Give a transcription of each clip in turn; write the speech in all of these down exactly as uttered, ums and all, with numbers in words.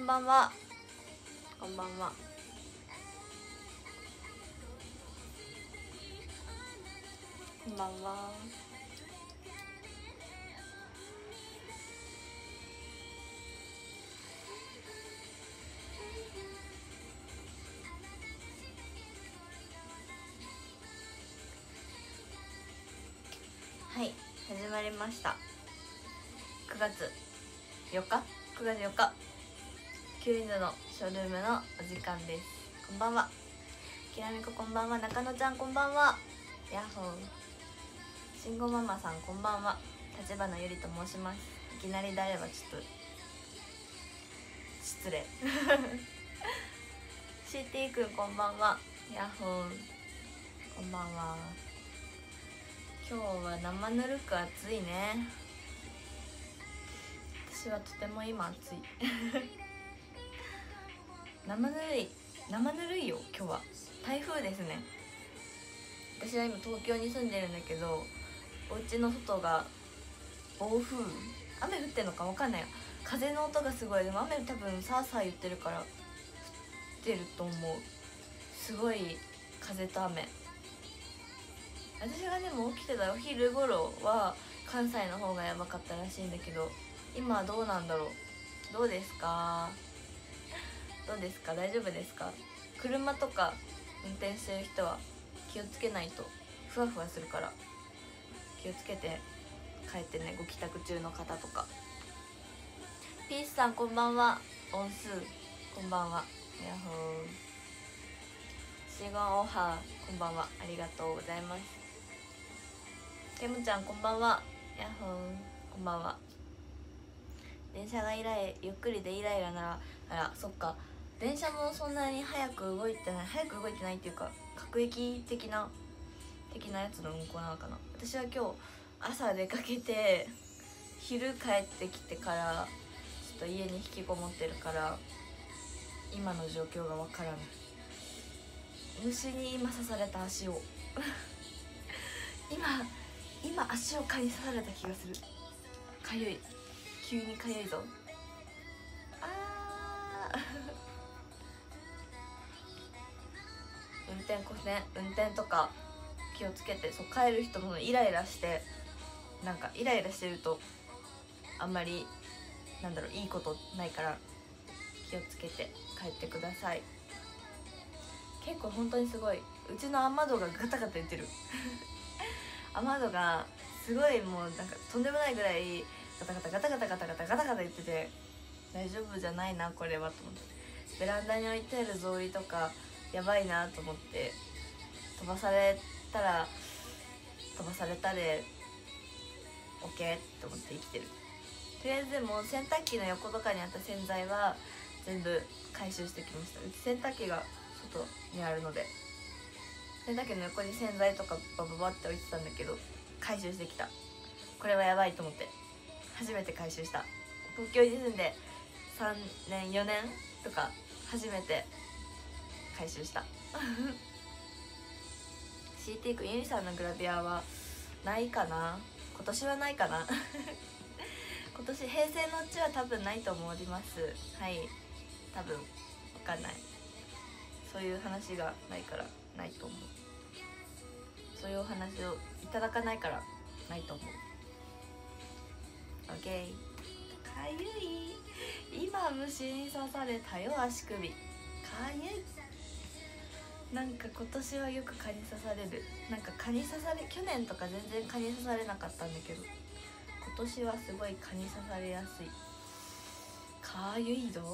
んばんは。こんばんは。こんばんは。はい、始まりました。くがつよっかくがつよっかキュウリンズのショールームのお時間です。こんばんは。きらみここんばんは。中野ちゃんこんばんは。ヤッホー。しんごママさんこんばんは。立花ゆりと申します。いきなりであればちょっと失礼シーティー くんこんばんは。ヤッホー。こんばんは。今日は生ぬるく暑いね。私はとても今暑い生ぬるい生ぬるいよ。今日は台風ですね。私は今東京に住んでるんだけど、お家の外が暴風、雨降ってんのか分かんないよ。風の音がすごい。でも雨多分さーさー言ってるから降ってると思う。すごい風と雨。私がでも起きてたお昼頃は関西の方がやばかったらしいんだけど、今はどうなんだろう。どうですかどうですか大丈夫ですか。車とか運転してる人は気をつけないとふわふわするから気をつけて帰ってね。ご帰宅中の方とか。ピースさんこんばんは。音数こんばんは。ヤッホー。シゴンオハこんばんは。ありがとうございます。ケムちゃんこんばんは。ヤッホー。こんばんは。電車がイライゆっくりでイライラなら、あらそっか、電車もそんなに早く動いてない早く動いてないっていうか、各駅的な的なやつの運行なのかな。私は今日朝出かけて昼帰ってきてからちょっと家に引きこもってるから今の状況がわからない。虫に今刺された足を今今足を蚊に刺された気がする。かゆい、急にかゆいぞ。あー運転こね運転とか気をつけて。そう、帰る人もイライラして、なんかイライラしてるとあんまりなんだろういいことないから気をつけて帰ってください。結構本当にすごい、うちの雨戸がガタガタ言ってる雨戸がすごいもうなんかとんでもないぐらいガタガタガタガタガタガタガタガタ言ってて、大丈夫じゃないなこれはと思って。ベランダに置いてある草履とかやばいなと思って、飛ばされたら飛ばされたで OK って思って生きてる。とりあえずでも洗濯機の横とかにあった洗剤は全部回収してきました。うち洗濯機が外にあるので、洗濯機の横に洗剤とかバババって置いてたんだけど回収してきた。これはやばいと思って初めて回収した。東京に住んでさんねんよねんとか初めて回収したシーティー 君、ゆりさんのグラビアはないかな。今年はないかな今年平成のうちは多分ないと思います。はい、多分わかんない。そういう話がないからないと思う。そういうお話をいただかないからないと思う。 OK。 かゆい。今虫に刺されたよ足首。かゆい。なんか今年はよく蚊に刺される。なんか蚊に刺され去年とか全然蚊に刺されなかったんだけど今年はすごい蚊に刺されやすい。かゆいぞ。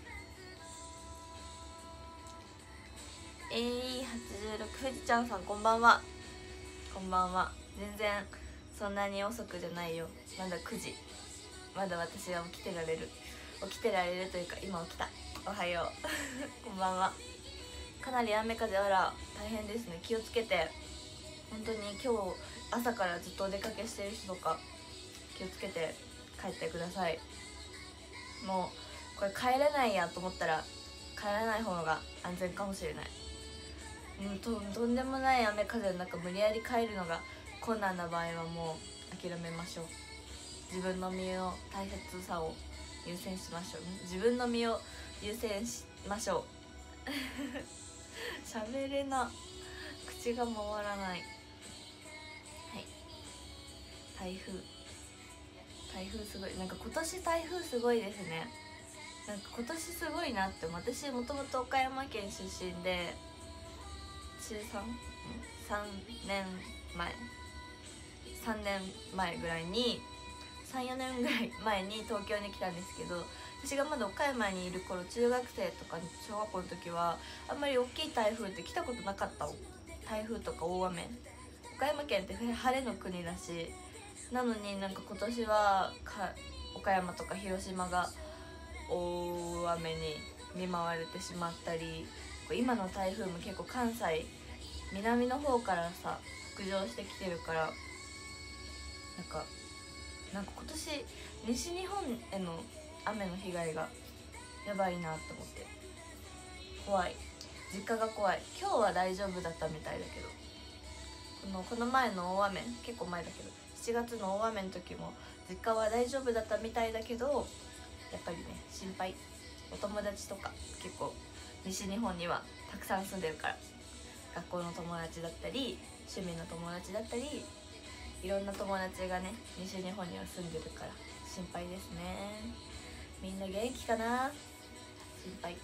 えー、はちじゅうろく、ふじちゃんさんこんばんは。こんばんは。全然そんなに遅くじゃないよ。まだくじ。まだ私は起きてられる。起きてられるというか今起きた。おはようこんばんは。かなり雨風、あら大変ですね。気をつけて。本当に今日朝からずっとお出かけしてる人とか気をつけて帰ってください。もうこれ帰れないやと思ったら帰らない方が安全かもしれない。うん、と, とんでもない雨風の中無理やり帰るのが困難な場合はもう諦めましょう。自分の身の大切さを優先しましょう。自分の身を優先しましょう喋れな、口が回らない。はい、台風台風すごい、なんか今年台風すごいですね。なんか今年すごいなって。私もともと岡山県出身で中 さん? さんねんまえさんねんまえぐらいにさんよねんぐらい前に東京に来たんですけど、私がまだ岡山にいる頃、中学生とか小学校の時はあんまり大きい台風って来たことなかったの。台風とか大雨、岡山県って晴れの国だし、なのになんか今年はか岡山とか広島が大雨に見舞われてしまったり、今の台風も結構関西南の方からさ北上してきてるから、なんかなんか今年西日本への雨の被害がやばいなって思って、怖い。実家が怖い。今日は大丈夫だったみたいだけど、このこの前の大雨、結構前だけどしちがつの大雨の時も実家は大丈夫だったみたいだけど、やっぱりね心配。お友達とか結構西日本にはたくさん住んでるから、学校の友達だったり趣味の友達だったりいろんな友達がね西日本には住んでるから心配ですね。みんな元気かな、心配。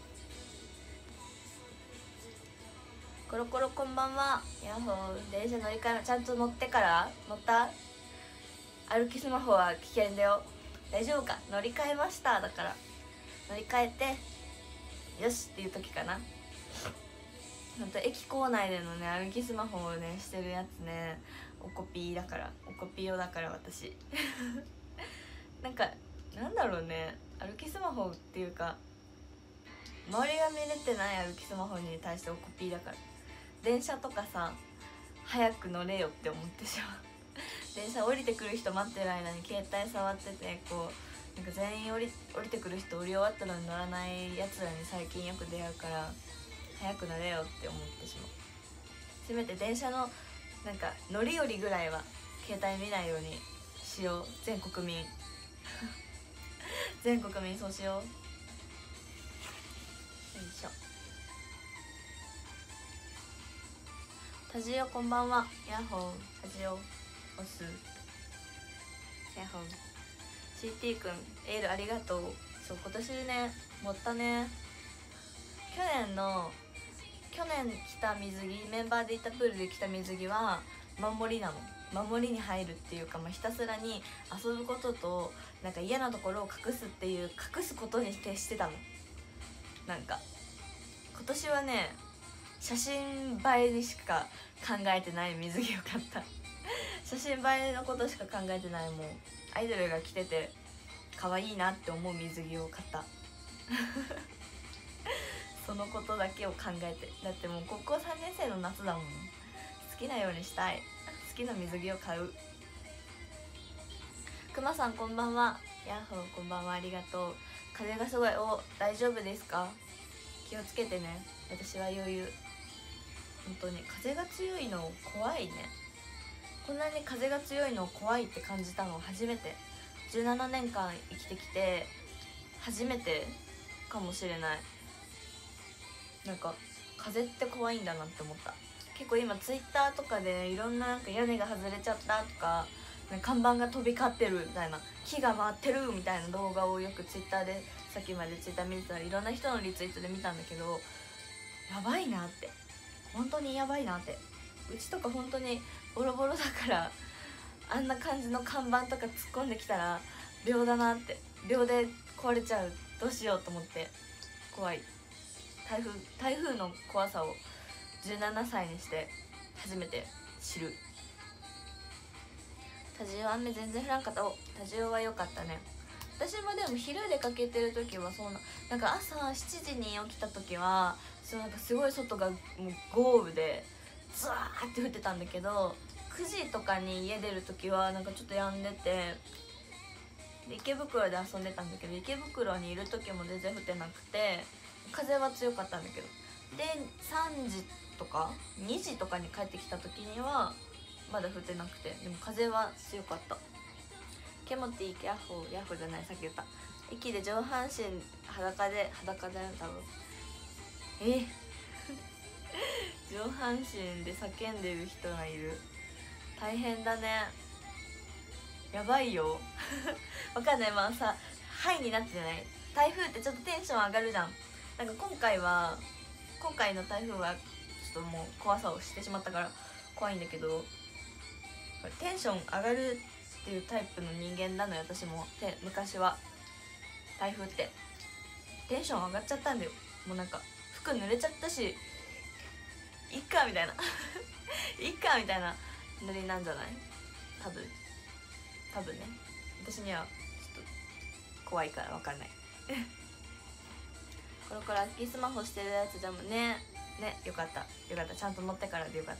コロコロこんばんは。ヤッホー。電車乗り換え、ちゃんと乗ってから乗った。歩きスマホは危険だよ。大丈夫か。乗り換えましただから、乗り換えてよしっていう時かな。ほんと駅構内でのね歩きスマホをねしてるやつね、おこぴーだから、おこぴよだから私なんかなんだろうね、歩きスマホっていうか周りが見れてない歩きスマホに対しておこぴーだから、電車とかさ早く乗れよって思ってしまう電車降りてくる人待ってる間に携帯触ってて、こうなんか全員降り降りてくる人降り終わったのに乗らないやつらに最近よく出会うから、早く乗れよって思ってしまう。せめて電車のなんか乗り降りぐらいは携帯見ないようにしよう、全国民全国民そうしよう。よいしょ。タジオこんばんは。ヤッホー。タジオオスヤッホー。 シーティー くんエールありがとう。そう今年ね持ったね。去年の去年来た水着、メンバーで行ったプールで来た水着は守りなの。守りに入るっていうか、まあ、ひたすらに遊ぶこととなんか嫌なところを隠すっていう、隠すことに徹してたの。なんか今年はね写真映えにしか考えてない水着を買った写真映えのことしか考えてない。もうアイドルが着てて可愛いなって思う水着を買ったそのことだけを考えて。だってもう高校さんねん生の夏だもん。好きなようにしたい。好きな水着を買う。くまさんこんばんは。ヤッホーこんばんは、ありがとう。風がすごい。お大丈夫ですか。気をつけてね。私は余裕。本当に風が強いの怖いね。こんなに風が強いの怖いって感じたの初めて。じゅうななねんかん生きてきて初めてかもしれない。なんか風って怖いんだなって思った。結構今ツイッターとかでいろんな、なんか屋根が外れちゃったとか、看板が飛び交ってるみたいな、木が回ってるみたいな動画をよくツイッターで、さっきまでツイッター見てたらいろんな人のリツイートで見たんだけど、やばいなって、本当にやばいなって。うちとか本当にボロボロだから、あんな感じの看板とか突っ込んできたら秒だなって、秒で壊れちゃう、どうしようと思って怖い。台風台風の怖さをじゅうななさいにして初めて知る。タジオ雨全然降らんかった。おタジオは良かったね。私もでも昼出かけてる時はそうな、なんか朝しちじに起きた時はそうなんかすごい外がもう豪雨でザーって降ってたんだけど、くじとかに家出る時はなんかちょっと止んでて、で池袋で遊んでたんだけど、池袋にいる時も全然降ってなくて、風は強かったんだけど、でさんじとかにじとかに帰ってきた時にはまだ降ってなくて、でも風は強かった。ケモティヤッホー、ヤッホーじゃない、さっき言った駅で上半身裸で裸だよ多分。え上半身で叫んでる人がいる。大変だね、やばいよわかんない。まあさ、ハイになってない。台風ってちょっとテンション上がるじゃん。なんか今回は今回の台風はちょっともう怖さをしてしまったから怖いんだけど、テンション上がるっていうタイプの人間なのよ私も。て昔は台風ってテンション上がっちゃったんだよ。もうなんか服濡れちゃったしいっかみたいないっかみたいなノリなんじゃない？多分多分ね。私にはちょっと怖いから分かんないこれから歩きスマホしてるやつじゃもんね。ね、よかったよかった、ちゃんと乗ってからでよかった。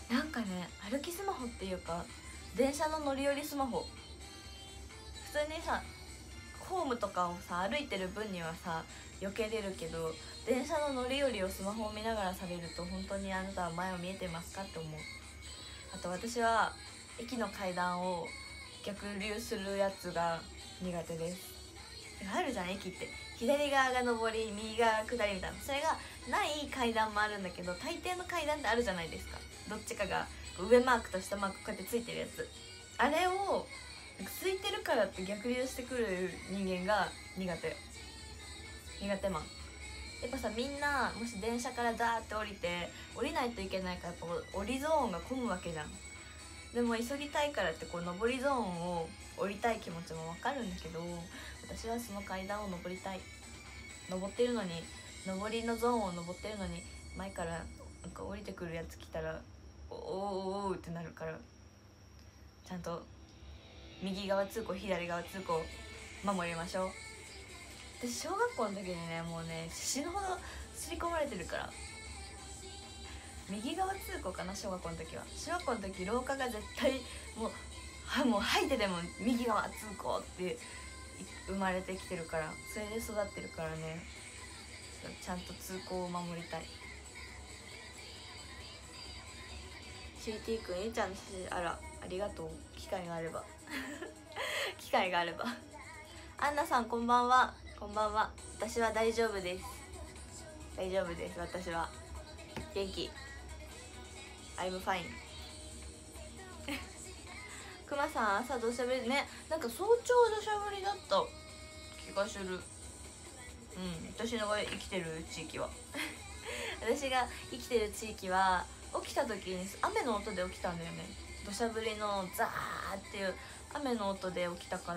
なんかね、歩きスマホっていうか電車の乗り降りスマホ、普通にさホームとかをさ歩いてる分にはさ避けれるけど、電車の乗り降りをスマホを見ながらされると本当にあなたは前を見えてますかって思う。あと私は駅の階段を逆流するやつが苦手です。あるじゃん駅って、左側が上り右側が下りみたいな、それがない階段もあるんだけど、大抵の階段ってあるじゃないですか。どっちかが上マークと下マークこうやってついてるやつ、あれをついてるからって逆流してくる人間が苦手苦手マン。やっぱさ、みんなもし電車からダーって降りて降りないといけないから、やっぱ降りゾーンが混むわけじゃん。でも急ぎたいからってこう上りゾーンを降りたい気持ちもわかるんだけど、私はその階段を上りたい。登ってるのに、上りのゾーンを登ってるのに前からなんか降りてくるやつ来たらおおおおってなるから、ちゃんと右側通行左側通行守りましょう。私小学校の時にね、もうね死ぬほど刷り込まれてるから。右側通行かな、小学校の時は。小学校の時廊下が絶対もうはもう吐いてでも右側通行って生まれてきてるから、それで育ってるからね、ちゃんと通行を守りたい。 シーティー くん、えいちゃんの写真、あらありがとう。機会があれば機会があればアンナさんこんばんは。こんばんは。私は大丈夫です。大丈夫です。私は元気。 I'm fine くまさん朝土砂降りね、なんか早朝土砂降りだった気がする。うん、私の生きてる地域は私が生きてる地域は起きた時に雨の音で起きたんだよね。土砂降りのザーっていう雨の音で起きたから。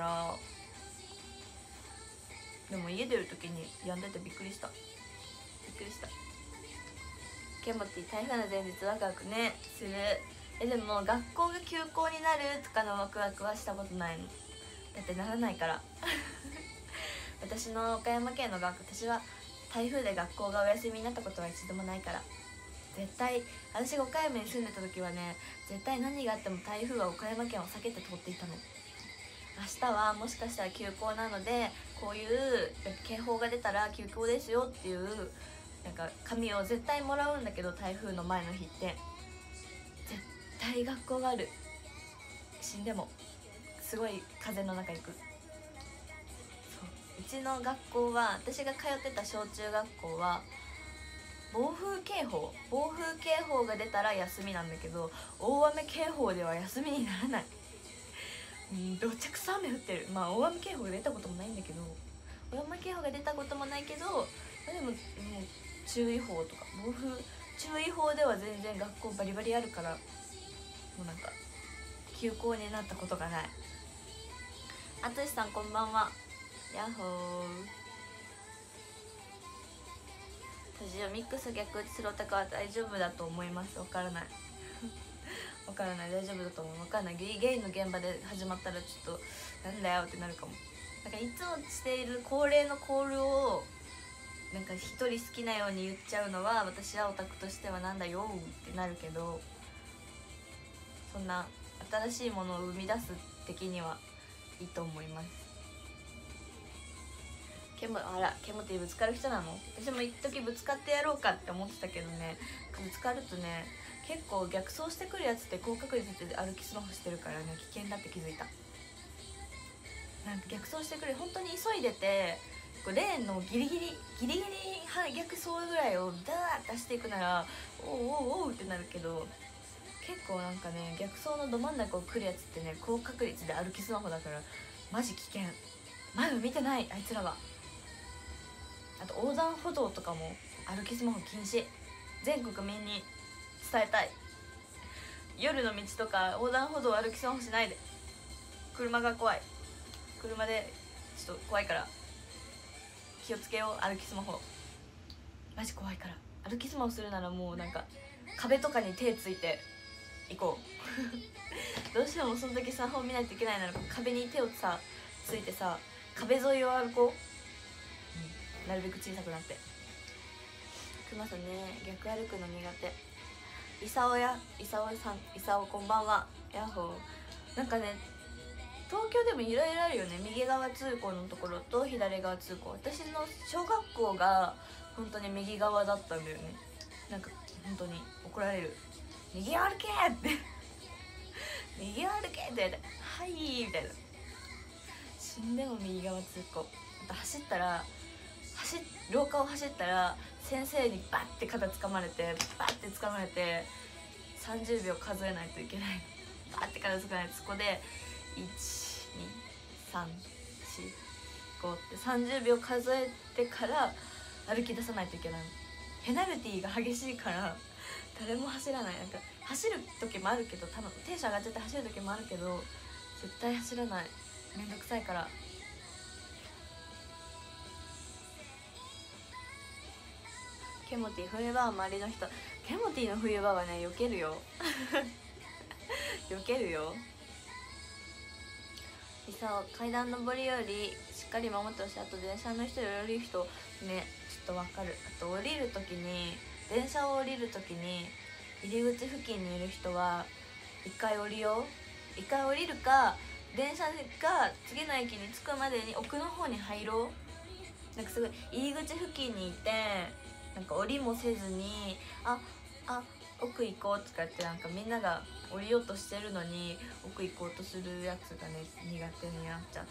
でも家出る時に止んでてびっくりした。びっくりした。ケモティ、台風の前日ワクワクねする。えでも学校が休校になるとかのワクワクはしたことないの。だってならないから私の岡山県の学校、私は台風で学校がお休みになったことは一度もないから。絶対私が岡山に住んでた時はね、絶対何があっても台風は岡山県を避けて通っていたの。明日はもしかしたら休校なので、こういう警報が出たら休校ですよっていうなんか紙を絶対もらうんだけど、台風の前の日って絶対学校がある。死んでもすごい風の中行く。そう、うちの学校は、私が通ってた小中学校は暴風警報暴風警報が出たら休みなんだけど、大雨警報では休みにならない。うん、どっちゃくそ雨降ってる。まあ大雨警報が出たこともないんだけど大雨警報が出たこともないけど、まあ、でももう注意報とか暴風注意報では全然学校バリバリあるから、もうなんか休校になったことがない。あつしさんこんばんは。やっほー。私はミックス逆打ちするオタクは大丈夫だと思います。わからないわからない。大丈夫だと思う。わかんない。ゲイ、ゲイの現場で始まったらちょっとなんだよってなるかも。なんかいつもしている恒例のコールをなんか一人好きなように言っちゃうのは、私はオタクとしてはなんだよってなるけど、そんな新しいものを生み出す的にはいいと思います。ケモあらケモティぶつかる人なの？私も一時ぶつかってやろうかって思ってたけどね、ぶつかるとね結構逆走してくるやつって高確率で歩きスマホしてるからね、危険だって気づいた。 なんか逆走してくる、本当に急いでてこうレーンのギリギリギリギリ逆走ぐらいをダーッと出していくならおうおうおうってなるけど、結構なんかね逆走のど真ん中を来るやつってね高確率で歩きスマホだからマジ危険。前を見てないあいつらは。あと横断歩道とかも歩きスマホ禁止、全国民に伝えたい。夜の道とか横断歩道歩きスマホしないで、車が怖い。車でちょっと怖いから気をつけよう。歩きスマホマジ怖いから。歩きスマホするならもうなんか壁とかに手ついて行こうどうしてもその時スマホを見ないといけないなら壁に手をさついてさ壁沿いを歩こう、うん、なるべく小さくなって。くまさんね逆歩くの苦手。いさおやいさおさん、いさおこんばんは。ヤッホー。なんかね東京でもいろいろあるよね。右側通行のところと左側通行。私の小学校が本当に右側だったんだよね。なんか本当に怒られる。右歩けって右歩けって言われてはいみたいな。死んでも右側通行。あと走ったら走廊下を走ったら先生にバッて肩掴まれてバッて掴まれてさんじゅうびょう数えないといけない。バッて肩掴まれてそこでいちにさんしごってさんじゅうびょう数えてから歩き出さないといけない。ペナルティーが激しいから誰も走らない。なんか走る時もあるけど多分テンション上がっちゃって走る時もあるけど絶対走らない。めんどくさいから。ケモティ冬場は周りの人、ケモティの冬場はね避けるよ避けるよ。いさお階段上りよりしっかり守ってほしい。あと電車の人より人ねちょっとわかる。あと降りる時に電車を降りる時に入り口付近にいる人は一回降りよう。一回降りるか電車が次の駅に着くまでに奥の方に入ろう。なんかすごい入り口付近にいてなんか降りもせずにああ奥行こうとかってなんかみんなが降りようとしてるのに奥行こうとするやつがね苦手になっちゃった。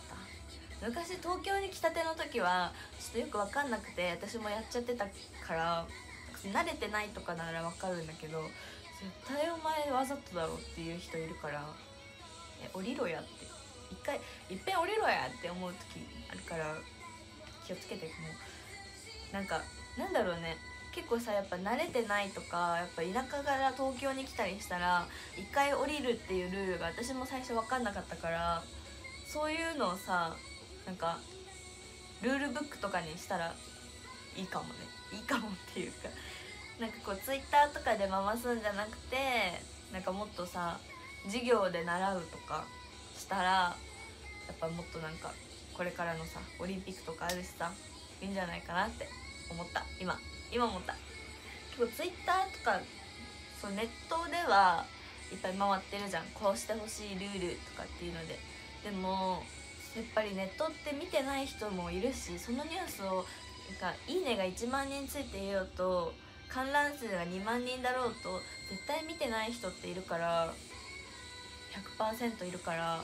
昔東京に来たての時はちょっとよく分かんなくて私もやっちゃってたから慣れてないとかなら分かるんだけど絶対お前わざとだろっていう人いるからえ降りろやって一回いっぺん降りろやって思う時あるから気をつけて。もうなんかなんだろうね結構さやっぱ慣れてないとかやっぱ田舎から東京に来たりしたら一回降りるっていうルールが私も最初分かんなかったからそういうのをさなんかルールブックとかにしたらいいかもね。いいかもっていうかなんかこうツイッターとかで回すんじゃなくてなんかもっとさ授業で習うとかしたらやっぱもっとなんかこれからのさオリンピックとかあるしさいいんじゃないかなって思った今今思った。結構ツイッターとかそうネットではいっぱい回ってるじゃん。こうしてほしいルールとかっていうので。でもやっぱりネットって見てない人もいるしそのニュースをなんかいいねがいちまんにんついていようと観覧数がにまんにんだろうと絶対見てない人っているから ひゃくパーセント いるから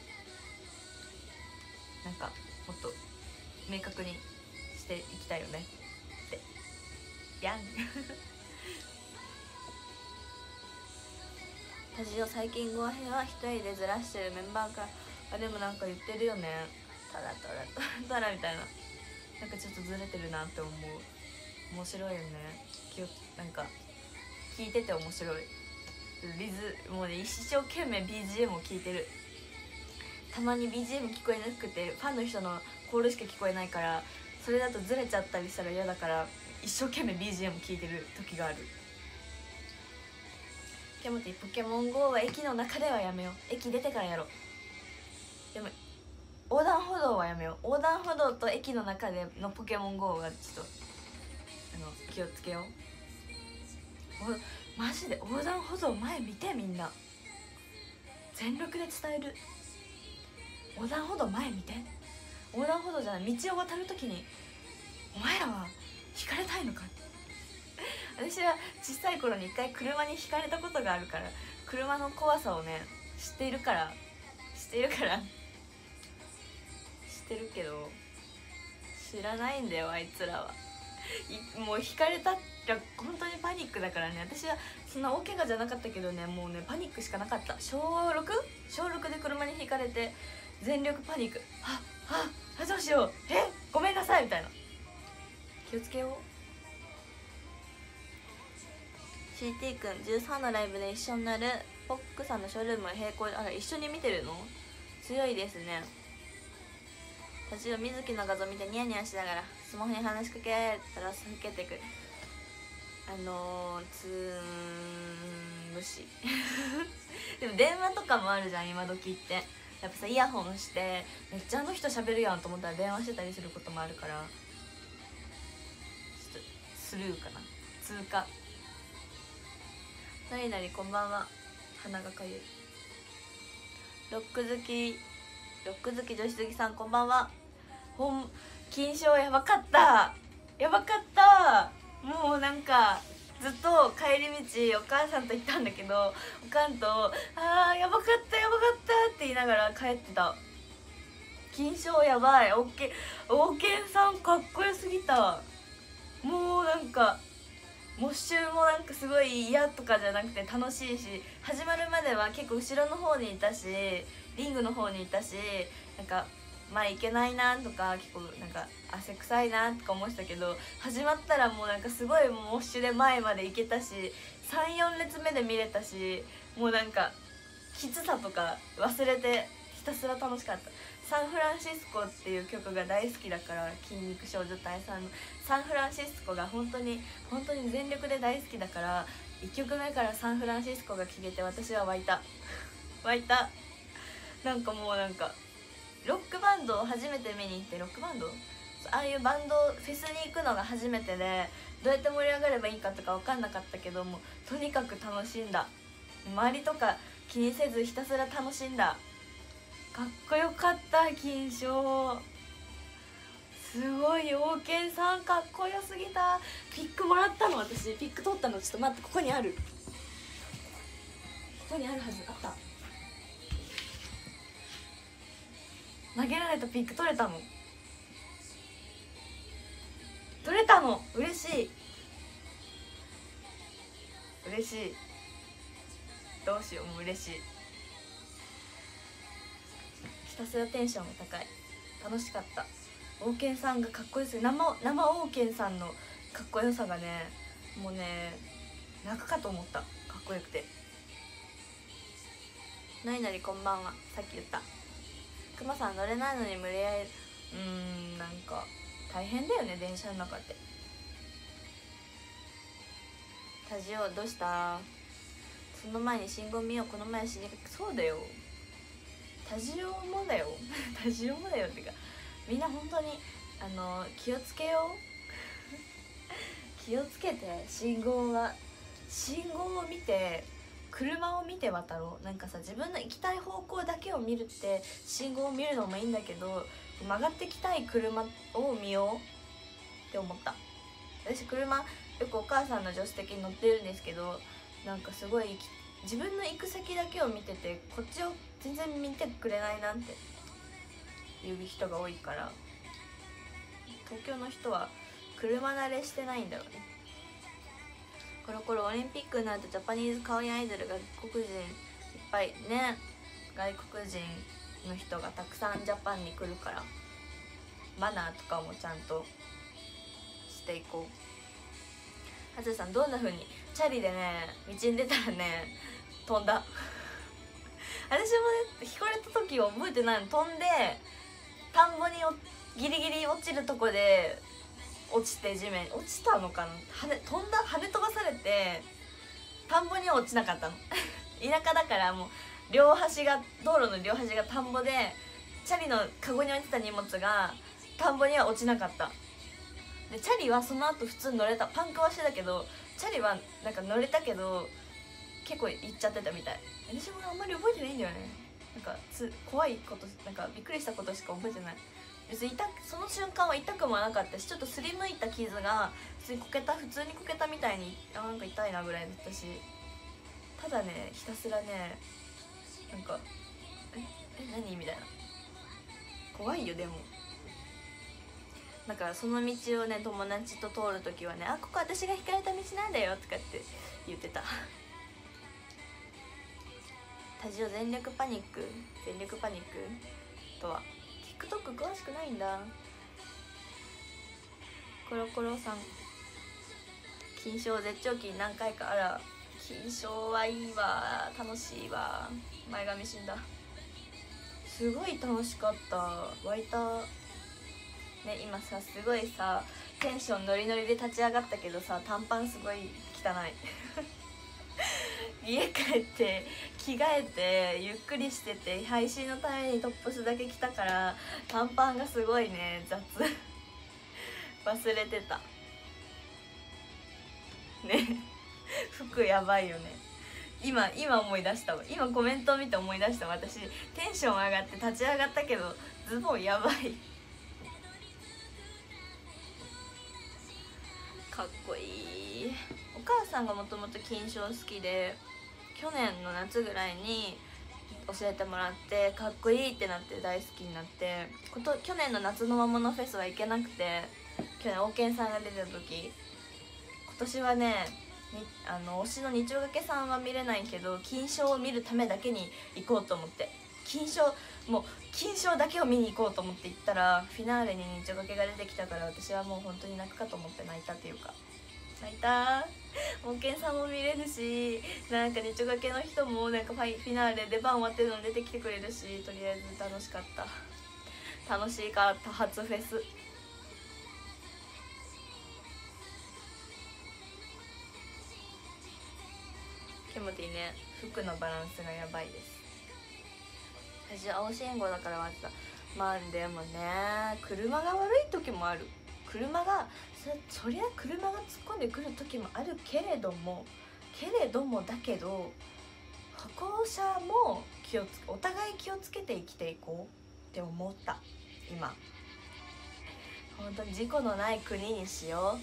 なんかもっと明確にしていきたいよねってやんタジオ最近ごわへんは一人でずらしてるメンバーからあでもなんか言ってるよね。タラタラタラみたいななんかちょっとずれてるなって思う。面白いよね。きよなんか聞いてて面白い。リズもうね一生懸命 ビージーエム を聞いてる。たまに ビージーエム 聞こえなくてファンの人のコールしか聞こえないからそれだとずれちゃったりしたら嫌だから一生懸命 ビージーエム 聞いてる時がある。ケモティポケモン ゴー は駅の中ではやめよう。駅出てからやろう。でも横断歩道はやめよう。横断歩道と駅の中でのポケモン ゴー はちょっとあの気をつけよう。マジで横断歩道前見てみんな全力で伝える。横断歩道前見て。横断歩道じゃない道を渡るときにお前らは引かれたいのか私は小さい頃に一回車にひかれたことがあるから車の怖さをね知っているから知っているからしてるけど知らないんだよあいつらはいもう引かれたら本当にパニックだからね。私はそんな大怪我じゃなかったけどね、もうねパニックしかなかった。小 ろく? 小ろくで車にひかれて全力パニック、はっはっはどうしよう、えごめんなさいみたいな。気をつけよう。 シーティー くんじゅうさんのライブで一緒になるポックさんのショールーム並行で、あら一緒に見てるの強いですね。私は水木の画像見てニヤニヤしながらスマホに話しかけられたら避けてくる。あのー、つーん無視でも電話とかもあるじゃん今時って。やっぱさイヤホンしてめっちゃあの人喋るやんと思ったら電話してたりすることもあるから、ちょっとスルーかな、通過。なりなりこんばんは。鼻がかゆい。ロック好きロック好き女子好きさんこんばんは。ほん金賞やばかったやばかった。もうなんかずっと帰り道お母さんと行ったんだけど、おかんと「あーやばかったやばかった」って言いながら帰ってた。金賞やばい。オーケーオーケーさんかっこよすぎた。もうなんかモッシュもなんかすごい嫌とかじゃなくて楽しいし、始まるまでは結構後ろの方にいたしリングの方にいたし、なんか前行けないなとか結構なんか汗臭いなとか思ってたけど、始まったらもうなんかすごいモッシュで前まで行けたし さん,よん 列目で見れたし、もうなんかきつさとか忘れてひたすら楽しかった。サンフランシスコっていう曲が大好きだから、筋肉少女隊さんのサンフランシスコが本当に本当に全力で大好きだから、いっきょくめからサンフランシスコが聴けて私は湧いた湧いた。なんかもうなんかロックバンドを初めて見に行って、ロックバンドああいうバンドフェスに行くのが初めてで、どうやって盛り上がればいいかとか分かんなかったけども、とにかく楽しんだ。周りとか気にせずひたすら楽しんだ。かっこよかった。金賞すごい。オーケーさんかっこよすぎた。ピックもらったの私。ピック取ったの。ちょっと待って、ここにあるここにあるはず。あった。投げられたピック取れたの取れたの嬉しい嬉しい。どうしよう、もう嬉しい。ひたすらテンションが高い。楽しかった。オーケンさんがかっこよすぎ、生生オーケンさんのかっこよさがね、もうね泣くかと思った。かっこよくて。なになにこんばんは。さっき言ったくまさん乗れないのに無理やり、うーんなんか大変だよね電車の中って。タジオどうした。その前に信号見よう。この前死にかけ。そうだよ、タジオもだよタジオもだよってか、みんな本当にあの気をつけよう気をつけて。信号は信号を見て車を見て渡ろう。なんかさ、自分の行きたい方向だけを見るって信号を見るのもいいんだけど、曲がってきたい車を見ようって思った。私車よくお母さんの助手席に乗ってるんですけど、なんかすごい自分の行く先だけを見ててこっちを全然見てくれないなっていう人が多いから、東京の人は車慣れしてないんだろうね。この頃オリンピックになるとジャパニーズ可愛いアイドルが外国人いっぱいね、外国人の人がたくさんジャパンに来るから、マナーとかもちゃんとしていこう。はつさんどんな風にチャリでね道に出たらね飛んだ私もね引かれた時は覚えてないの。飛んで田んぼにギリギリ落ちるとこで落ちて、地面落ちたのかな、跳ね飛んだ跳ね飛ばされて田んぼには落ちなかったの田舎だからもう両端が道路の両端が田んぼで、チャリのカゴに置いてた荷物が田んぼには落ちなかった。でチャリはその後普通に乗れた。パンクはしてたけどチャリはなんか乗れたけど結構行っちゃってたみたい。私もあんまり覚えてないんだよね。なんかつ怖いこと、なんかびっくりしたことしか覚えてない。別に痛その瞬間は痛くもなかったし、ちょっとすりむいた傷が普通にこけた普通にこけたみたいに、あなんか痛いなぐらいだったし、ただねひたすらねなんかええ何みたいな。怖いよ。でもだからその道をね友達と通る時はね「あ、ここ私が引かれた道なんだよ」とかって言ってた。タジオ全力パニック全力パニックとは TikTok 詳しくないんだ。コロコロさん金賞絶頂期何回か。あら金賞はいいわ、楽しいわ。前髪死んだ。すごい楽しかった。湧いたね。今さすごいさテンションノリノリで立ち上がったけどさ短パンすごい汚い家帰って着替えてゆっくりしてて配信のためにトップスだけ着たから短パンがすごいね雑忘れてたね服やばいよね。今今思い出したわ。今コメントを見て思い出した。私テンション上がって立ち上がったけどズボンやばいかっこいい。お母さんがもともと金賞好きで去年の夏ぐらいに教えてもらってかっこいいってなって大好きになって、こと去年の夏の魔物フェスは行けなくて、去年王健さんが出てた時、今年はねにあの推しの日曜がけさんは見れないけど金賞を見るためだけに行こうと思って、金賞もう金賞だけを見に行こうと思って行ったらフィナーレに日曜がけが出てきたから私はもう本当に泣くかと思って泣いたっていうか泣いた。王健さんも見れるし、なんか日曜がけの人もなんかファイフィナーレ出番終わってるのに出てきてくれるし、とりあえず楽しかった。楽しいかった初フェス。ケモティね、服のバランスがやばいです。私青信号だから割ってた。まあでもね車が悪い時もある。車が そ, そりゃ車が突っ込んでくる時もあるけれどもけれどもだけど歩行者も気をつお互い気をつけて生きていこうって思った。今本当に事故のない国にしよう。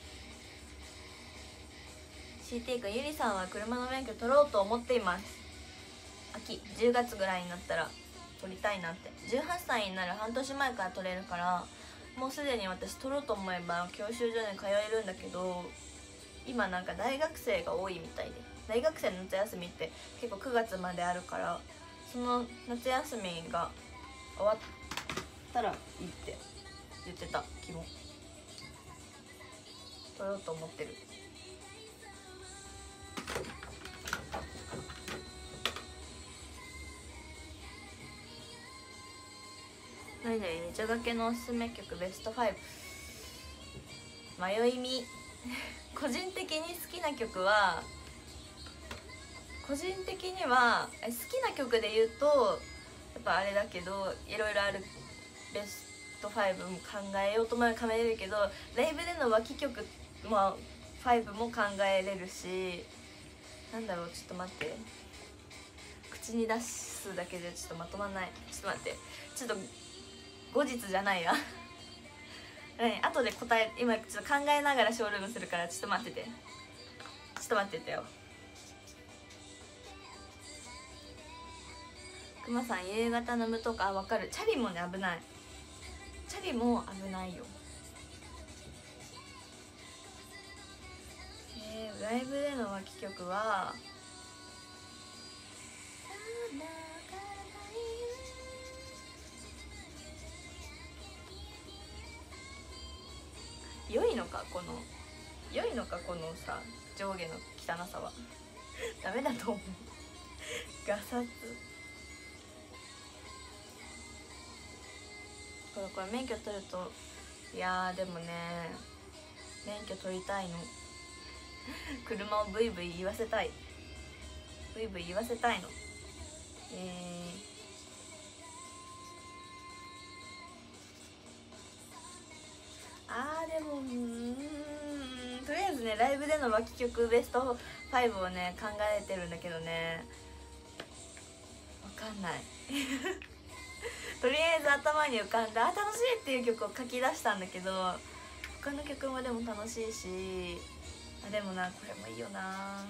シーティー 君、ゆりさんは車の免許取ろうと思っています。秋じゅうがつぐらいになったら取りたいなって。じゅうはっさいになる半年前から取れるから、もうすでに私取ろうと思えば教習所に通えるんだけど、今なんか大学生が多いみたいで、大学生の夏休みって結構くがつまであるから、その夏休みが終わったらいいって言ってた気も。取ろうと思ってる。何々日曜がけのおすすめ曲ベストファイブ。迷いみ個人的に好きな曲は個人的には好きな曲で言うとやっぱあれだけど、いろいろあるベストファイブも考えようと思えば考えれるけど、ライブでの脇曲もファイブも考えれるし、なんだろう、ちょっと待って、口に出すだけでちょっとまとまんない。ちょっと待って、ちょっと後日じゃないやね、後で答え、今ちょっと考えながらショールームするからちょっと待っててちょっと待っててよ。くまさん夕方の無とかわかる。チャリもね危ない。チャリも危ないよ。えー、ライブでの脇曲は良いのかこの良いのかこのさ上下の汚さはダメだと思うガサツ。これこれ免許取ると、いやーでもね免許取りたいの車をブイブイ言わせたい、ブイブイ言わせたいの。えーあーでもうーんとりあえずねライブでの脇曲ベストファイブをね考えてるんだけどね、わかんないとりあえず頭に浮かんだあ楽しいっていう曲を書き出したんだけど、他の曲もでも楽しいし、あでもなこれもいいよな。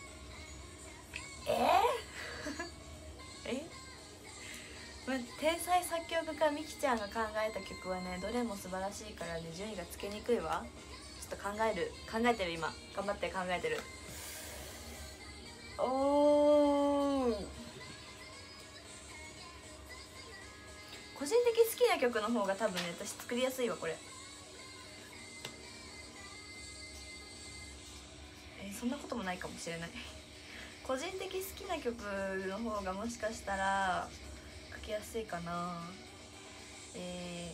えー、えま天才作曲家みきちゃんが考えた曲はねどれも素晴らしいからね順位がつけにくいわ。ちょっと考える考えてる今頑張って考えてる。おー個人的好きな曲の方が多分ね私作りやすいわこれ。えー、そんなこともないかもしれない個人的好きな曲の方がもしかしたら書きやすいかな。え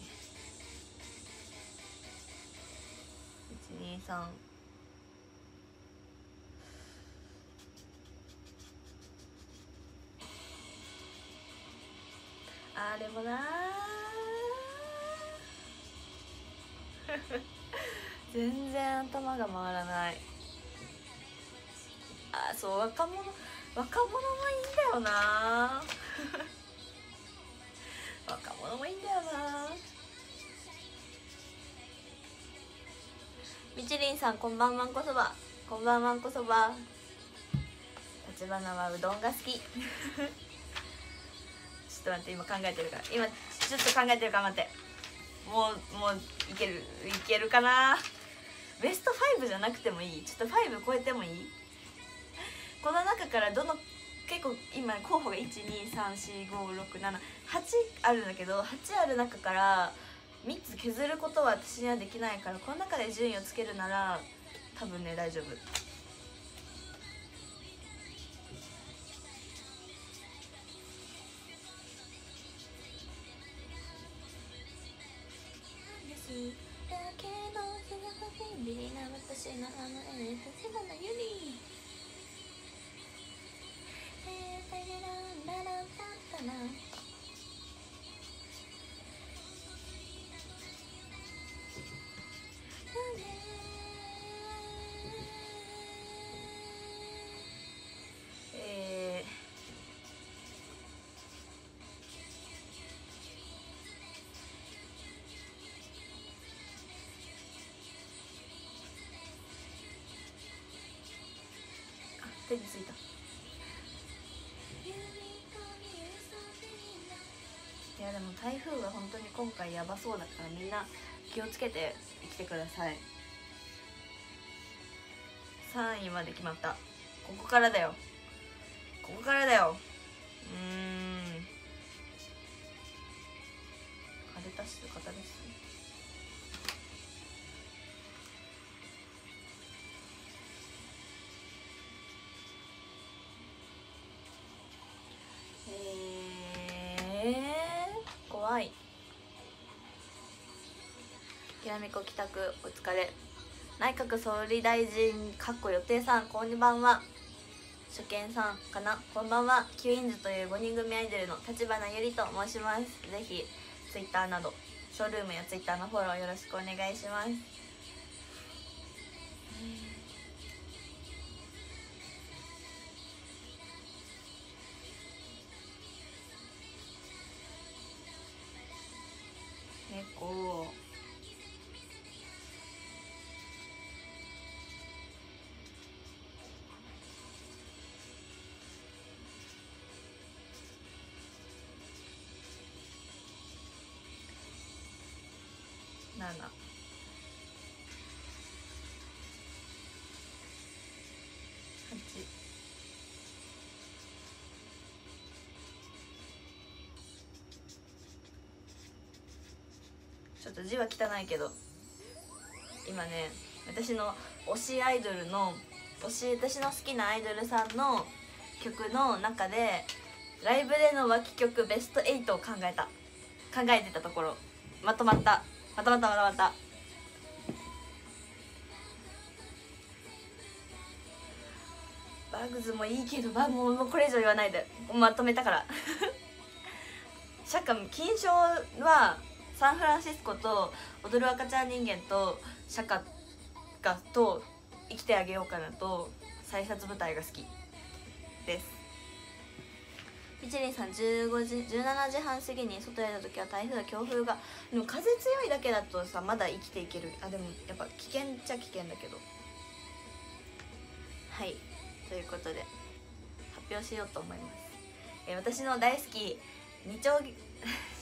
ー、いちにさんあれもな全然頭が回らない。あ、そう若者若者もいいんだよな若者もいいんだよな。みちりんさんこんばんわんこそば。こんばんわんこそば。立花はうどんが好きちょっと待って今考えてるから今ちょっと考えてるから待って。もうもういけるいけるかな。ベストファイブじゃなくてもいい。ちょっとファイブ超えてもいい。この中からどの結構今候補がいちにさんしごろくななはちあるんだけどはちある中からみっつ削ることは私にはできないからこの中で順位をつけるなら多分ね大丈夫。だけどビリな私のあの絵立花ゆりえー、あ、手についた。いやでも台風が本当に今回やばそうだからみんな気をつけて生きてください。さんいまで決まった。ここからだよここからだよ。うーんカルタスとカタです。はい、きらめこ帰宅お疲れ。内閣総理大臣かっこ予定さんこんばんは。初見さんかなこんばんは。キュインズというごにん組アイドルの立花ゆりと申します。ぜひツイッターなどショールームやツイッターのフォローよろしくお願いします。猫ななはちちょっと字は汚いけど今ね私の推しアイドルの推し私の好きなアイドルさんの曲の中でライブでの脇曲ベストエイトを考えた考えてたところまとまったまとまったまとまったバグズもいいけどバもうもうこれ以上言わないでまとめたから釈迦金賞はサンフランシスコと踊る赤ちゃん人間と釈迦がと生きてあげようかなと再撮舞台が好きです。みちりんさんじゅうごじじゅうしちじはん過ぎに外へ出た時は台風や強風がでも風強いだけだとさまだ生きていける。あでもやっぱ危険っちゃ危険だけどはいということで発表しようと思います。えー、私の大好き二丁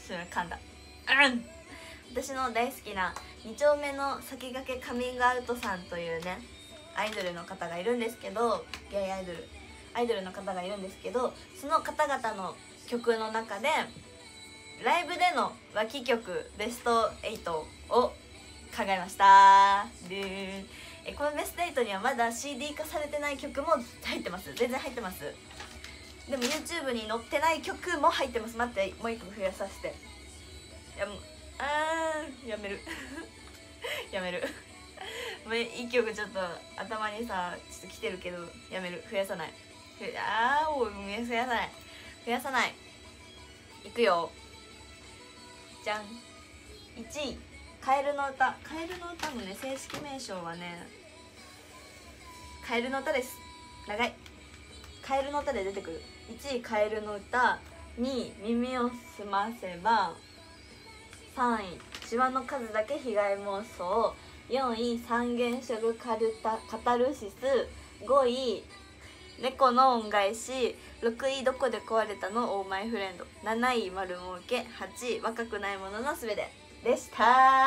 それ噛んだ、うん、私の大好きなに丁目の先駆けカミングアウトさんというねアイドルの方がいるんですけど、ゲイアイドルアイドルの方がいるんですけど、その方々の曲の中でライブでの脇曲ベストはちを考えましたで、えこのベストはちにはまだ シーディー 化されてない曲も入ってます。全然入ってます。でも YouTube に載ってない曲も入ってます。待って、もう一個増やさせて。いやもうあーやめるやめるもう一曲ちょっと頭にさちょっと来てるけどやめる、増やさない、あーおい増やさない増やさない。いくよ、じゃん。いちいカエルの歌。カエルの歌のね正式名称はねカエルの歌です。長い。カエルの歌で出てくる。いちいカエルの歌、にい耳をすませば、さんいシワの数だけ被害妄想、よんい三原色カルタカタルシス、ごい猫の恩返し、ろくいどこで壊れたのオーマイフレンド、なない丸儲け、はちい若くないもののすべてでした。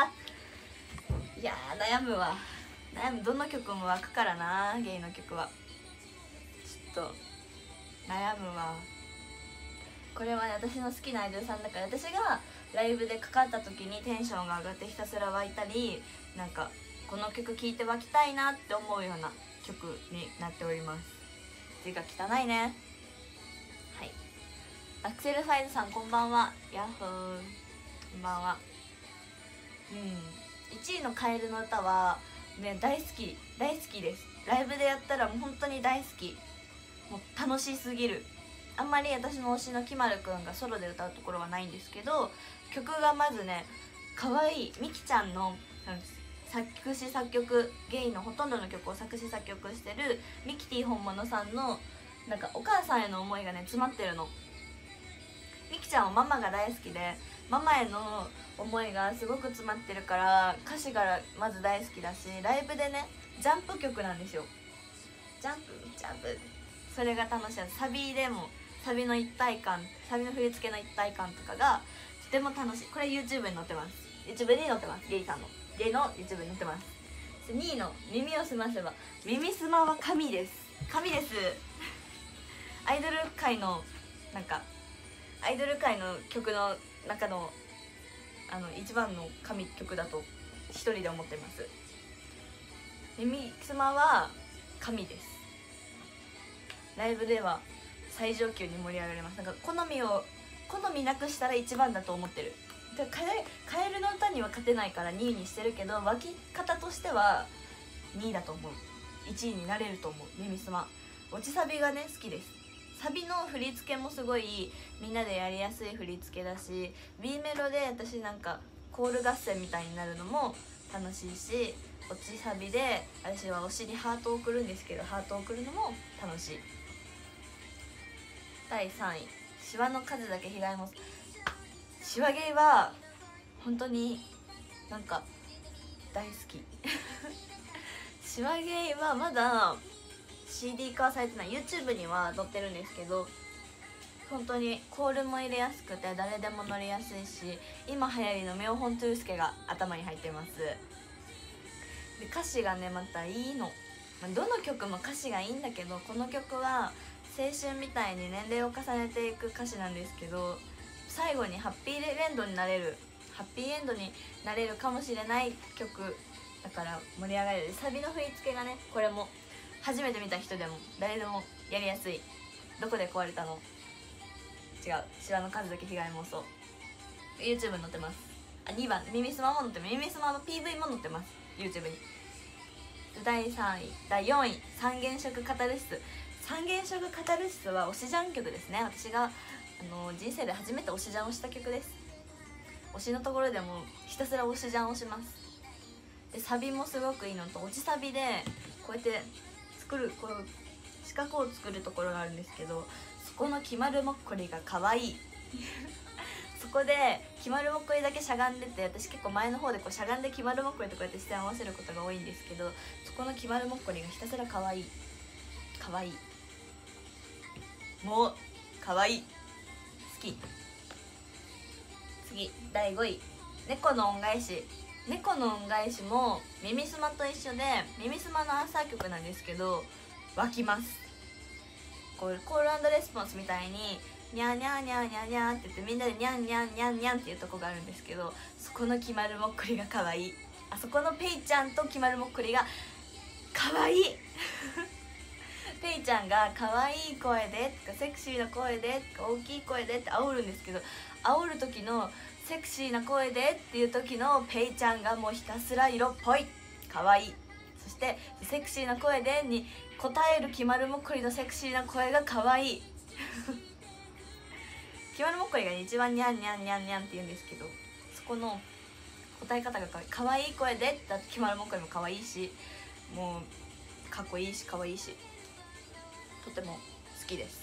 いやー悩むわ、悩む。どの曲も湧くからな、ゲイの曲は。ちょっと悩むわ。これは、ね、私の好きなアイドルさんだから、私がライブでかかった時にテンションが上がってひたすら湧いたり、なんかこの曲聴いて湧きたいなって思うような曲になっております。字が汚いね。はい、アクセルファイズさんこんばんは。ヤッホー、こんばんは。うん、いちいのカエルの歌はね大好き大好きです。ライブでやったらもう本当に大好き、もう楽しすぎる。あんまり私の推しのきまるくんがソロで歌うところはないんですけど、曲がまずね可愛い。みきちゃんの作詞作曲、ゲイのほとんどの曲を作詞作曲してるミキティ本物さんのなんかお母さんへの思いがね詰まってるの。みきちゃんはママが大好きで、ママへの思いがすごく詰まってるから歌詞がまず大好きだし、ライブでねジャンプ曲なんですよ。ジャンプジャンプ、それが楽しい。サビでもサビの一体感、サビの振り付けの一体感とかがとても楽しい。これ YouTube に載ってます。 YouTube に載ってます。ゲイさんのゲイの YouTube に載ってます。にいの耳をすませば、耳すまは神です。神ですアイドル界のなんかアイドル界の曲の中のあの一番の神曲だと一人で思ってます。耳すまは神です。ライブでは最上級に盛り上がります。なんか好みを好みなくしたら一番だと思ってる。でカエカエルの歌には勝てないからにいにしてるけど、湧き方としてはにいだと思う。いちいになれると思う。耳すま落ちサビがね好きです。サビの振り付けもすごいみんなでやりやすい振り付けだし、 B メロで私なんかコール合戦みたいになるのも楽しいし、落ちサビで私は推しにハートを送るんですけど、ハートを送るのも楽しい。だいさんいシワの数だけ被害も。シワゲイは本当になんか大好きシワゲイはまだ シーディー 化されてない。 YouTube には載ってるんですけど、本当にコールも入れやすくて誰でも乗りやすいし、今流行りの妙本トゥースケが頭に入ってます。で歌詞がねまたいいの。どの曲も歌詞がいいんだけど、この曲は青春みたいに年齢を重ねていく歌詞なんですけど、最後にハッピーエンドになれるハッピーエンドになれるかもしれない曲だから盛り上がれる。サビの振り付けがね、これも初めて見た人でも誰でもやりやすい。どこで壊れたの、違う、シワの数だけ被害妄想 YouTube に載ってます。あ、にばん耳すまも載ってます。耳すまの ピーブイ も載ってます YouTube に。だいさんいだいよんい三原色カタルシス。三原色カタルシスは推しジャン曲ですね。私があの人生で初めて推しジャンをした曲です。推しのところでもひたすら推しジャンをします。でサビもすごくいいのと、落ちサビでこうやって作るこう四角を作るところがあるんですけど、そこの決まるもっこりが可愛いそこで決まるもっこりだけしゃがんでて、私結構前の方でこうしゃがんで決まるもっこりとこうやって視線を合わせることが多いんですけど、そこの決まるもっこりがひたすら可愛い可愛いもう可愛い好き。 次だいごい、猫の恩返し。猫の恩返しも耳すまと一緒で、耳すまのアンサー曲なんですけど湧きます。こうコール&レスポンスみたいにニャーニャーニャーニャーニャーって言ってみんなでニャンニャンニャンニャンっていうとこがあるんですけど、そこのきまるもっくりが可愛い。あそこのペイちゃんときまるもっくりが可愛いペイちゃんが可愛い声でとかセクシーな声でとか大きい声でって煽るんですけど、煽る時のセクシーな声でっていう時のペイちゃんがもうひたすら色っぽい、可愛い。そしてセクシーな声でに答えるきまるもっくりのセクシーな声が可愛いきまるもっくりが一番ニャンニャンニャンニャンって言うんですけど、そこの答え方が可愛い。可愛い声でだってきまるもっくりも可愛いし、もうかっこいいし可愛いし、とても好きです。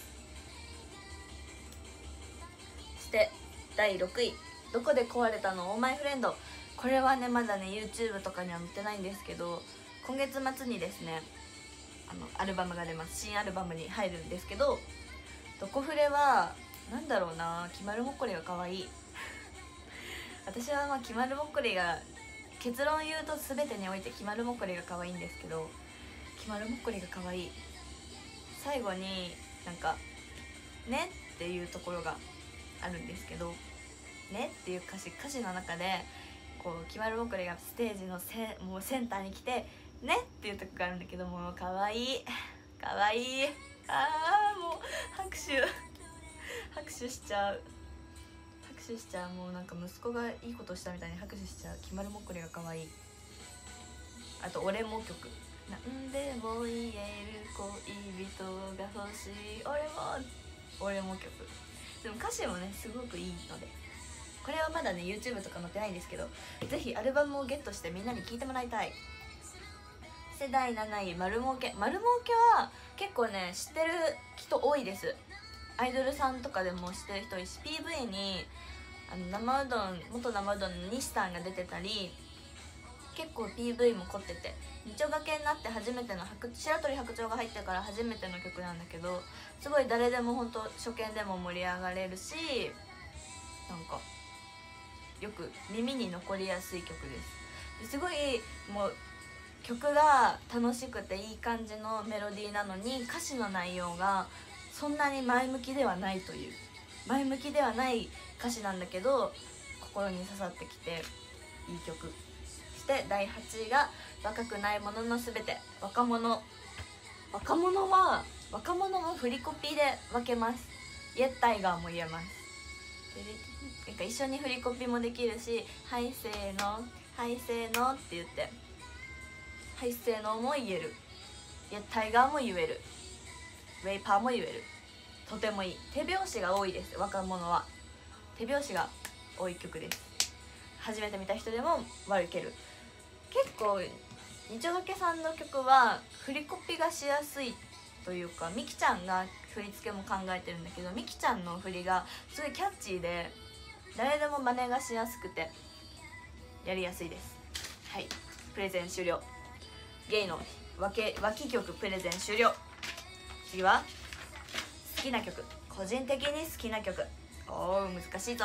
そしてだいろくい、どこで壊れたのオーマイフレンド。これはねまだね YouTube とかには載ってないんですけど、今月末にですねあのアルバムが出ます。新アルバムに入るんですけど、どこフレはなんだろうな、きまるもっこりが可愛い私はまあきまるもっこりが、結論言うと全てにおいてきまるもっこりが可愛いんですけど、きまるもっこりが可愛い。最後になんかねっていうところがあるんですけど、ねっていう歌詞歌詞の中でこうきまるもっこりがステージのせもうセンターに来てねっていうとこがあるんだけど、もうかわいいかわいい、あーもう拍手拍手しちゃう拍手しちゃう。もうなんか息子がいいことしたみたいに拍手しちゃう。きまるもっこりがかわいい。あと俺も曲、なんでも言える恋人が欲しい俺も俺も曲。でも歌詞もねすごくいいので、これはまだね YouTube とか載ってないんですけど、ぜひアルバムをゲットしてみんなに聴いてもらいたい。世代なない丸儲け。丸儲けは結構ね知ってる人多いです。アイドルさんとかでも知ってる人多いし、 ピーブイ にあの生うどん元生うどんの西さんが出てたり、結構 ピーブイ も凝ってて、二丁掛けになって初めての白白鳥白鳥が入ってから初めての曲なんだけど、すごい誰でも本当初見でも盛り上がれるし、なんかよく耳に残りやすい曲です。すごいもう曲が楽しくていい感じのメロディーなのに、歌詞の内容がそんなに前向きではないという、前向きではない歌詞なんだけど心に刺さってきていい曲。そしてだいはちいが若くないもののすべて。若者若者は若者も振りコピーで分けます。イエッタイガーも言えます。なんか一緒に振りコピーもできるし、はいせーのはいせーのって言ってはいせーのも言える、イエッタイガーも言える、ウェイパーも言える。とてもいい。手拍子が多いです。若者は手拍子が多い曲です。初めて見た人でも悪ける。結構二丁掛けさんの曲は振りコピがしやすいというか、みきちゃんが振り付けも考えてるんだけど、みきちゃんの振りがすごいキャッチーで誰でも真似がしやすくてやりやすいです。はい、プレゼン終了。ゲイの脇脇曲プレゼン終了。次は好きな曲、個人的に好きな曲。おー難しいぞ。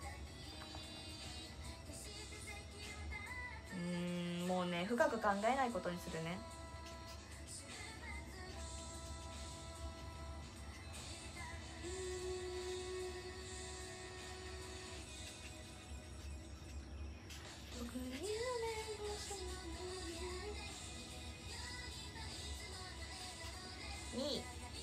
うーんもうね深く考えないことにするね。に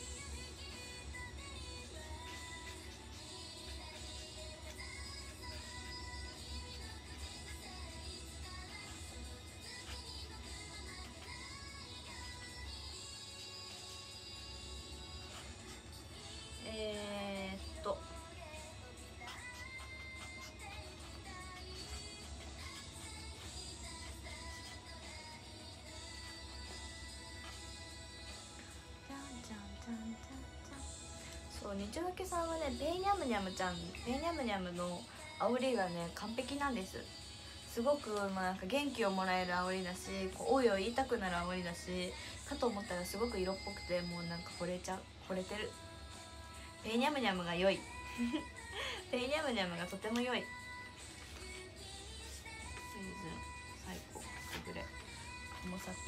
えー、っとそう日掛けさんはね、ペイニャムニャムちゃん、ペイニャムニャムの煽りがね完璧なんです。すごく、まあ、なんか元気をもらえる煽りだし、こうおいおい言いたくなる煽りだし、かと思ったらすごく色っぽくて、もうなんか惚れちゃう、惚れてる。ペイニャムニャムが良いペイニャムニャムがとても良い。 ポイズン最高グレホモサピ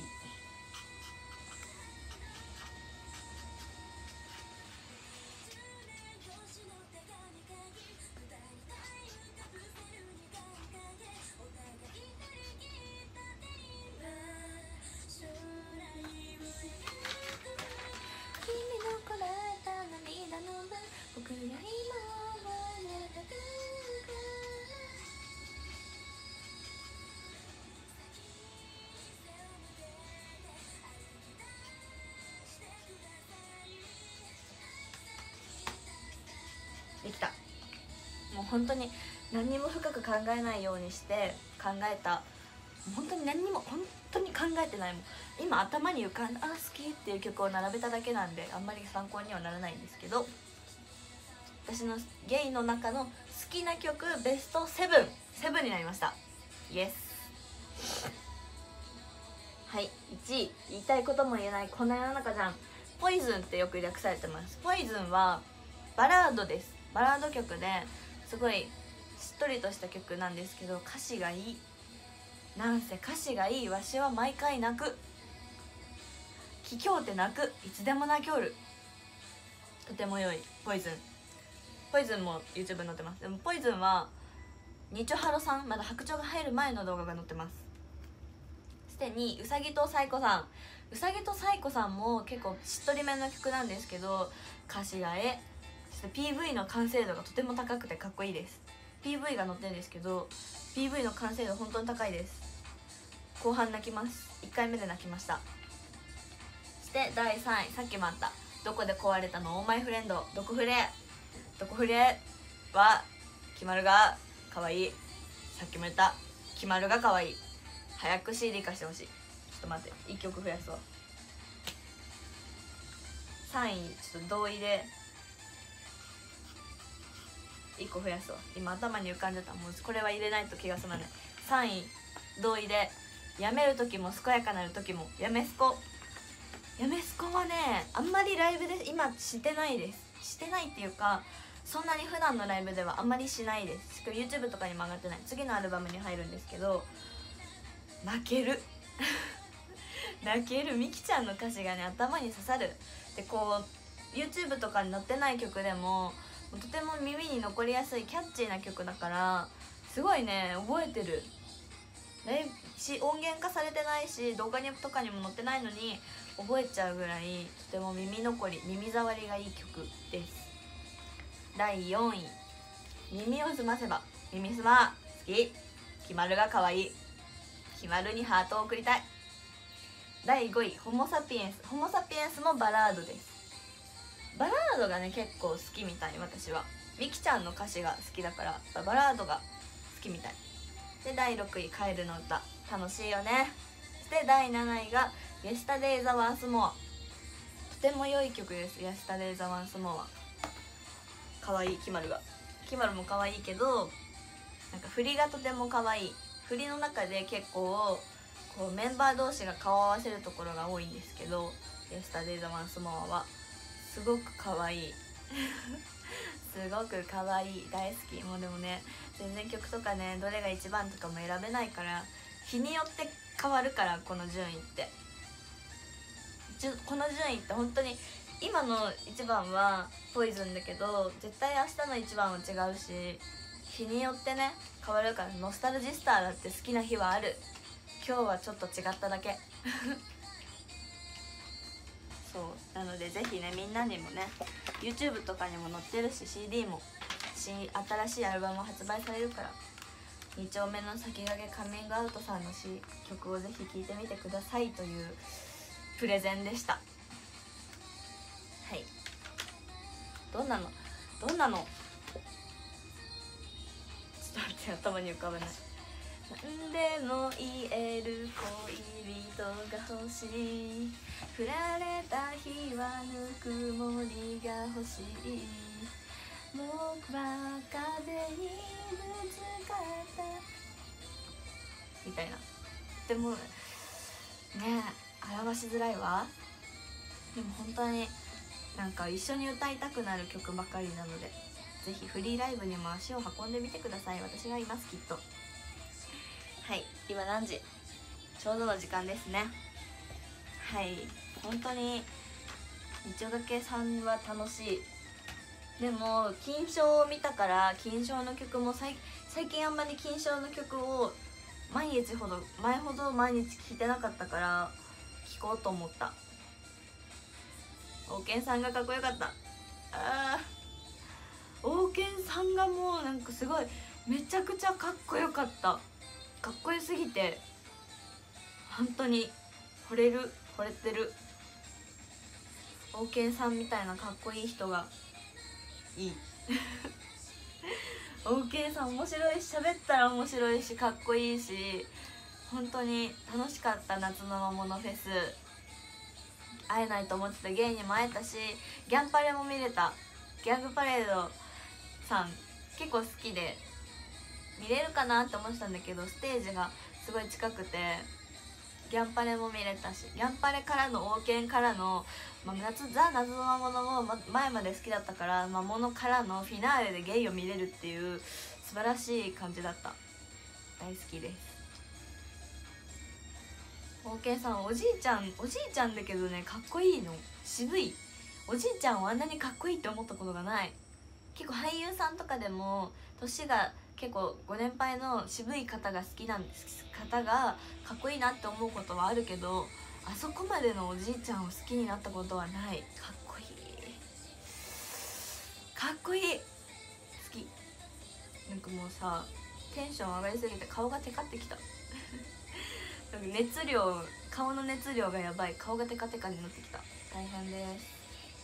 できた。もう本当に何にも深く考えないようにして考えた、本当に何にも本当に考えてないもん。今頭に浮かんだ「あ好き」っていう曲を並べただけなんであんまり参考にはならないんですけど、私のゲイの中の好きな曲ベストセブンセブンになりました。イエス。はい、いちい言いたいことも言えないこんな世の中じゃん。ポイズンってよく略されてます。ポイズンはバラードです。バラード曲ですごいしっとりとした曲なんですけど、歌詞がいい。なんせ歌詞がいい。わしは毎回泣く。聴きょうて泣く。いつでも泣きょる。とても良いポイズン。ポイズンも YouTube に載ってます。でもポイズンはニチョハロさん、まだ白鳥が入る前の動画が載ってます。すでにうさぎとサイコさん、うさぎとサイコさんも結構しっとりめの曲なんですけど、歌詞がえそして ピーブイ の完成度がとても高くてかっこいいです。 ピーブイ が載ってるんですけど ピーブイ の完成度本当に高いです。後半泣きます。いっかいめで泣きました。そしてだいさんい、さっきもあったどこで壊れたのオーマイフレンド。どこフレどこフレは決まるがかわいい。さっきも言った決まるがかわいい。早く シーディー 化してほしい。ちょっと待っていっきょく増やすわ。さんいちょっと同意でいっこ増やすわ。今頭に浮かんでた。もうこれは入れないと気が済まない。さんい同意でやめる時も健やかなる時も。やめすこやめすこはねあんまりライブで今してないです。してないっていうかそんなに普段のライブではあんまりしないです。しかも YouTube とかにも上がってない。次のアルバムに入るんですけど泣ける泣ける。みきちゃんの歌詞がね頭に刺さる。でこう YouTube とかに載ってない曲でもとても耳に残りやすいキャッチーな曲だからすごいね覚えてる。し音源化されてないし動画にとかにも載ってないのに覚えちゃうぐらいとても耳残り耳障りがいい曲です。だいよんい耳をすませば。耳すま好き。決まるがかわいい。決まるにハートを送りたい。だいごいホモサピエンス。ホモサピエンスもバラードです。バラードがね結構好きみたい。私はみきちゃんの歌詞が好きだからバラードが好きみたいで。だいろくいカエルの歌楽しいよね。そしてだいなないがイエスタデイザワンスモア。とても良い曲です。イエスタデイザワンスモアかわいい。キマルがキマルもかわいいけどなんか振りがとてもかわいい。振りの中で結構こうメンバー同士が顔を合わせるところが多いんですけどイエスタデイザワンスモアはすごくかわいいすごくかわいい。大好き。もうでもね全然曲とかねどれが一番とかも選べないから日によって変わるから。この順位ってこの順位って本当に今の一番はポイズンだけど絶対明日の一番は違うし日によってね変わるから。ノスタルジスターだって好きな日はある。今日はちょっと違っただけそうなのでぜひねみんなにもね YouTube とかにも載ってるし シーディー も新新しいアルバムも発売されるからに丁目の先駆けカミングアウトさんのし曲をぜひ聴いてみてくださいというプレゼンでした。はいどんなのどんなのちょっと待って頭に浮かべない。何でも言える恋人が欲しい。振られた日はぬくもりが欲しい。僕は風にぶつかったみたいな。でもね表しづらいわ。でも本当になんか一緒に歌いたくなる曲ばかりなのでぜひフリーライブにも足を運んでみてください。私がいますきっと。 はい、今何時？ちょうどの時間ですね。はい、本当に日曜がけさんは楽しい。でも金賞を見たから金賞の曲も最最近あんまり金賞の曲を毎日ほど前ほど毎日聴いてなかったから聴こうと思った。王権さんがかっこよかった。あー、王権さんがもうなんかすごいめちゃくちゃかっこよかった。かっこよすぎて本当に惚れる惚れてる。王権さんみたいなかっこいい人がいい王権さん面白いし、喋ったら面白いしかっこいいし、本当に楽しかった。夏の魔物フェス会えないと思ってた芸にも会えたし、ギャンパレも見れた。ギャングパレードさん結構好きで見れるかなって思ってたんだけど、ステージがすごい近くてギャンパレも見れたし、ギャンパレからの王権からの、まあ、夏ザ・夏の魔物も、ま、前まで好きだったから魔物からのフィナーレでゲイを見れるっていう素晴らしい感じだった。大好きです。王権さんおじいちゃんおじいちゃんだけどね、かっこいいの。渋い。おじいちゃんをあんなにかっこいいって思ったことがない。結構俳優さんとかでも年が結構ご年配の渋い方が好きなんです方がかっこいいなって思うことはあるけど、あそこまでのおじいちゃんを好きになったことはない。かっこいいかっこいい、好き。なんかもうさ、テンション上がりすぎて顔がテカってきたなんか熱量、顔の熱量がやばい。顔がテカテカになってきた。大変です。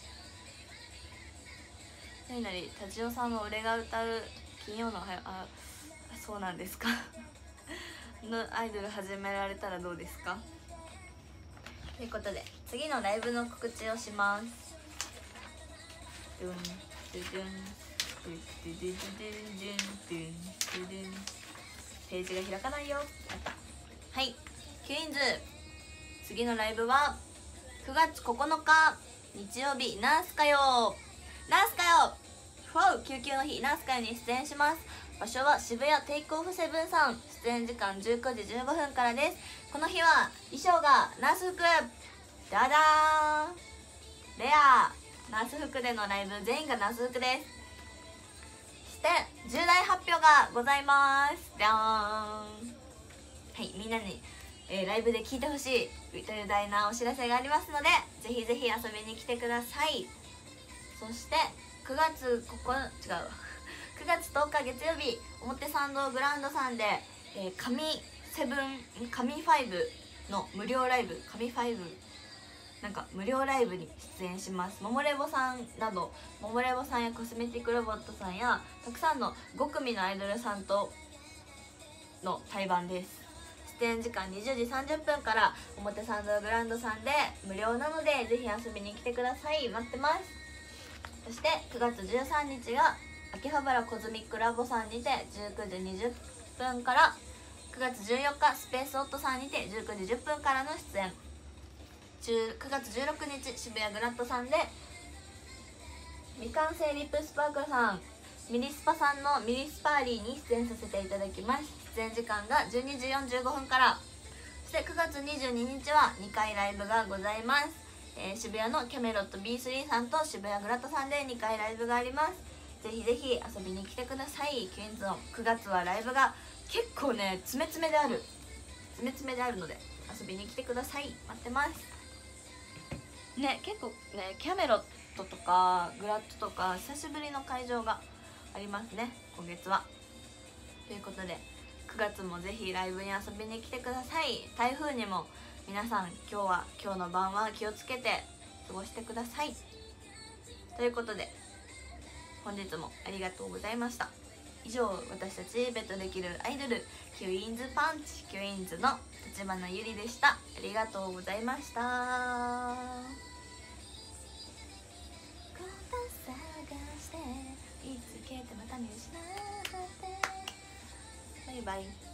なになにタチオさんの俺が歌う金曜のおはよう、あ、そうなんですかのアイドル始められたらどうですか。ということで次のライブの告知をします。ドゥンドゥドゥンドゥドゥドゥドゥドゥドゥドゥドゥン。ページが開かないよ。あった。はい、キュインズ次のライブはくがつここのか日曜日、ナース歌謡ナース歌謡フォー救急の日ナース歌謡に出演します。場所は渋谷テイクオフセブンさん。出演時間じゅうくじじゅうごふんからです。この日は衣装がナース服、ダダーン、レアナース服でのライブ、全員がナース服です。そして重大発表がございます。じゃーん。はい、みんなに、えー、ライブで聴いてほしいという大なお知らせがありますので、ぜひぜひ遊びに来てください。そしてくがつここ違うくがつとおか月曜日、表参道グランドさんで、えー、神セブン神ファイブの無料ライブ、神ファイブなんか無料ライブに出演します。モモレボさんなど、モモレボさんやコスメティックロボットさんやたくさんのご組のアイドルさんとの対バンです。出演時間にじゅうじさんじゅっぷんから表参道グランドさんで無料なので、ぜひ遊びに来てください。待ってます。そしてくがつじゅうさんにちが秋葉原コズミックラボさんにてじゅうくじにじゅっぷんから、くがつじゅうよっかスペースオットさんにてじゅうくじじゅっぷんからの出演。くがつじゅうろくにち渋谷グラッドさんで未完成リップスパークルさん、ミリスパさんのミリスパーリーに出演させていただきます。出演時間がじゅうにじよんじゅうごふんから。そしてくがつにじゅうににちはにかいライブがございます。えー、渋谷のキャメロット ビースリー さんと渋谷グラッドさんでにかいライブがあります。ぜひぜひ遊びに来てください。キュインズのくがつはライブが結構ね、詰め詰めである詰め詰めであるので遊びに来てください。待ってますね。結構ね、キャメロットとかグラッドとか久しぶりの会場がありますね、今月は。ということでくがつもぜひライブに遊びに来てください。台風にも皆さん今日は今日の晩は気をつけて過ごしてください。ということで本日もありがとうございました。以上、私たちベットできるアイドルキュインズパンチキュインズの立花ゆりでした。ありがとうございました。バイバイ。